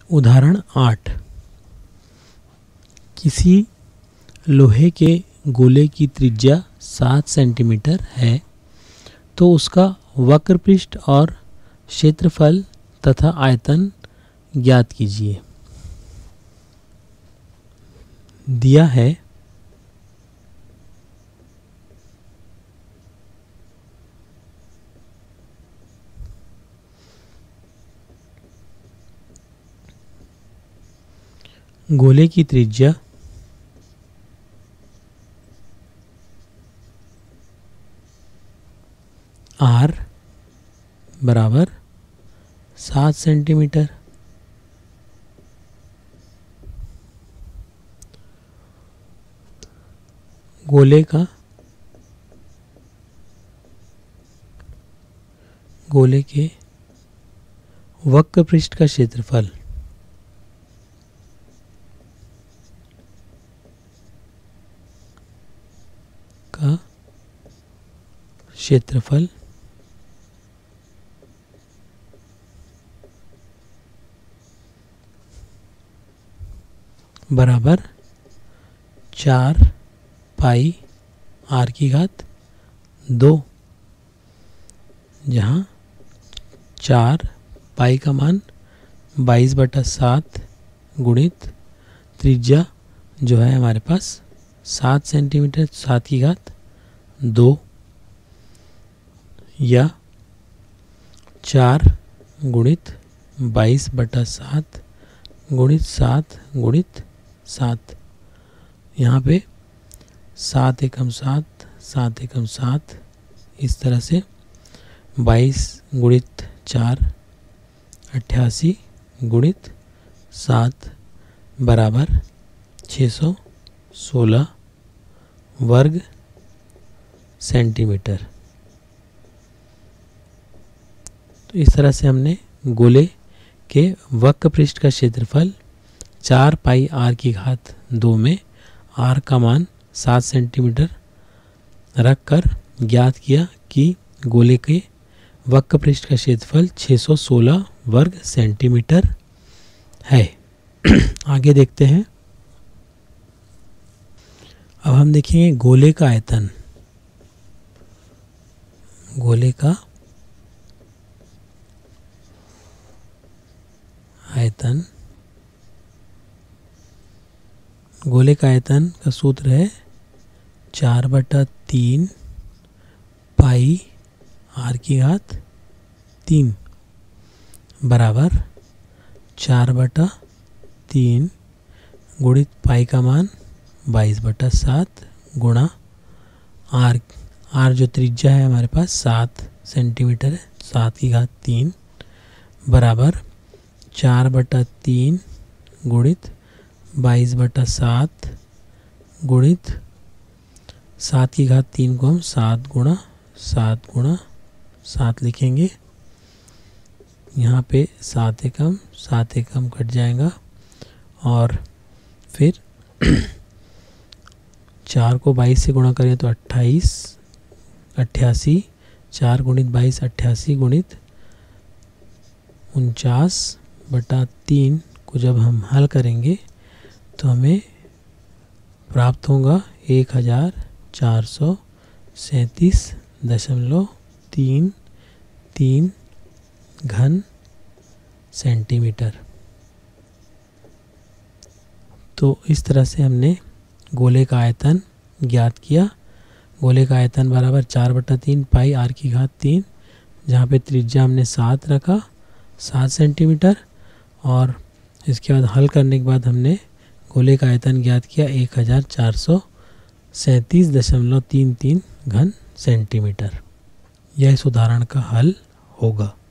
उदाहरण 8। किसी लोहे के गोले की त्रिज्या 7 सेंटीमीटर है तो उसका वक्रपृष्ठ और क्षेत्रफल तथा आयतन ज्ञात कीजिए। दिया है गोले की त्रिज्या r बराबर 7 सेंटीमीटर, गोले के वक्रपृष्ठ का क्षेत्रफल बराबर 4 पाई r की घात 2, जहाँ 4 पाई का मान 22/7 गुणित त्रिज्या जो है हमारे पास 7 सेंटीमीटर, 7 की घात 2, या 4 गुणित 22/7 गुणित 7 गुणित 7। यहाँ पे 7 एकम 7, 7 एकम 7, इस तरह से 22 गुणित 4 88 गुणित 7 बराबर 616 वर्ग सेंटीमीटर। तो इस तरह से हमने गोले के वक्रपृष्ठ का क्षेत्रफल 4 पाई r की घात 2 में r का मान 7 सेंटीमीटर रखकर ज्ञात किया कि गोले के वक्रपृष्ठ का क्षेत्रफल 616 वर्ग सेंटीमीटर है। आगे देखते हैं। अब हम देखेंगे गोले का आयतन। गोले का आयतन, गोले का आयतन का सूत्र है 4/3 पाई r की घात 3 बराबर 4/3 गुणित पाई का मान 22/7 गुणा r जो त्रिज्या है हमारे पास 7 सेंटीमीटर है, 7 की घात 3 बराबर 4/3 गुणित 22/7 गुणित 7 की घात 3 को हम 7 गुणा 7 लिखेंगे। यहाँ पे 7 एकम कट जाएगा और फिर 4 को 22 से गुणा करें तो 88, 4 गुणित 22 88 गुणित 49/3 को जब हम हल करेंगे तो हमें प्राप्त होगा 1437.33 घन सेंटीमीटर। तो इस तरह से हमने गोले का आयतन ज्ञात किया। गोले का आयतन बराबर 4/3 पाई r की घात 3, जहाँ पे त्रिज्या हमने 7 रखा, 7 सेंटीमीटर, और इसके बाद हल करने के बाद हमने गोले का आयतन ज्ञात किया 1437.33 घन सेंटीमीटर। यह इस उदाहरण का हल होगा।